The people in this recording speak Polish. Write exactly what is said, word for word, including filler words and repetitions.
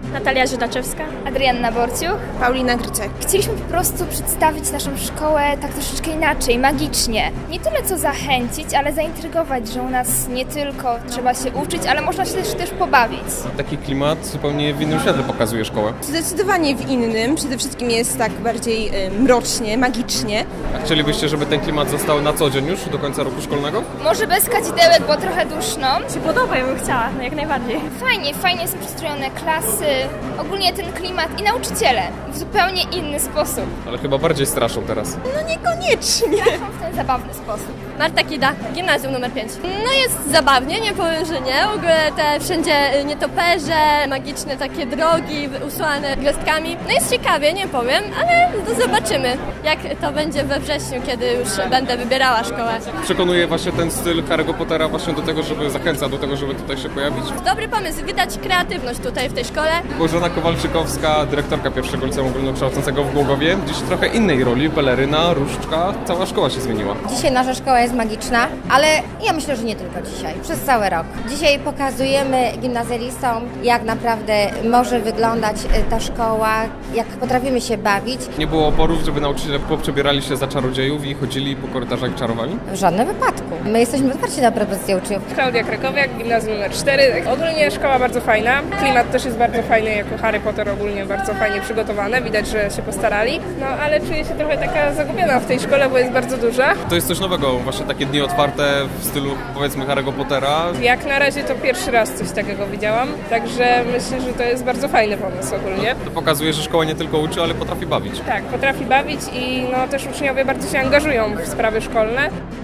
Natalia Żydaczewska. Adrianna Borciuch. Paulina Grycek. Chcieliśmy po prostu przedstawić naszą szkołę tak troszeczkę inaczej, magicznie. Nie tyle co zachęcić, ale zaintrygować, że u nas nie tylko trzeba się uczyć, ale można się też, też pobawić. Taki klimat zupełnie w innym świetle pokazuje szkołę. Zdecydowanie w innym. Przede wszystkim jest tak bardziej y, mrocznie, magicznie. A chcielibyście, żeby ten klimat został na co dzień już do końca roku szkolnego? Może bez kadzidełek, bo trochę duszno. Się podoba, ja bym chciała, no jak najbardziej. Fajnie, fajnie są przystrojone klasy, ogólnie ten klimat i nauczyciele w zupełnie inny sposób. Ale chyba bardziej straszą teraz. No niekoniecznie. Straszą w ten zabawny sposób. Marta Kida, gimnazjum numer pięć. No jest zabawnie, nie powiem, że nie. W ogóle te wszędzie nietoperze, magiczne takie drogi usłane gwiazdkami. No jest ciekawie, nie powiem, ale no zobaczymy, jak to będzie we wrześniu, kiedy już będę wybierała szkołę. Przekonuje właśnie ten styl Harry'ego Pottera właśnie do tego, żeby zachęca do tego, żeby tutaj się pojawić. Dobry pomysł, widać kreatywność tutaj w tej szkole. Bożena Kowalczykowska, dyrektorka pierwszego liceum ogólnokształcącego w Głogowie. Dziś w trochę innej roli, peleryna, różdżka, cała szkoła się zmieniła. Dzisiaj nasza szkoła jest magiczna, ale ja myślę, że nie tylko dzisiaj, przez cały rok. Dzisiaj pokazujemy gimnazjalistom, jak naprawdę może wyglądać ta szkoła, jak potrafimy się bawić. Nie było oporów, żeby nauczyciele poprzebierali się za czarodziejów i chodzili po korytarzach i czarowali? W żadnym wypadku. My jesteśmy otwarci na propozycje uczniów. Klaudia Krakowiak, gimnazjum numer cztery. Ogólnie szkoła bardzo fajna. Klimat też jest bardzo fajny, jako Harry Potter ogólnie bardzo fajnie przygotowane. Widać, że się postarali. No ale czuję się trochę taka zagubiona w tej szkole, bo jest bardzo duża. To jest coś nowego, właśnie takie dni otwarte w stylu powiedzmy Harry'ego Pottera. Jak na razie to pierwszy raz coś takiego widziałam, także myślę, że to jest bardzo fajny pomysł ogólnie. To pokazuje, że szkoła nie tylko uczy, ale potrafi bawić. Tak, potrafi bawić i no też uczniowie bardzo się angażują w sprawy szkolne.